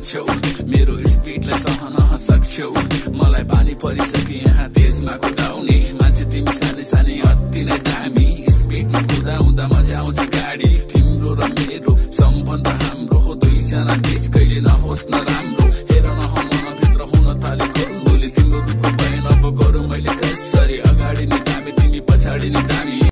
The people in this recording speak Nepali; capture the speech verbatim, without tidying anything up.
सक्छौ मेरो स्पिडलाई सहन सक्छौ मलाई पानी परिसके यहाँ देशमा कुदाउने मान्छे तिमी सानै सानै अति नै दामी स्पिडमा कुदाउँदा मजा आउँछ गाडी तिम्रो र मेरो सम्बन्ध हाम्रो हो दुईजना बीच कहिले नहोस् नराम्रो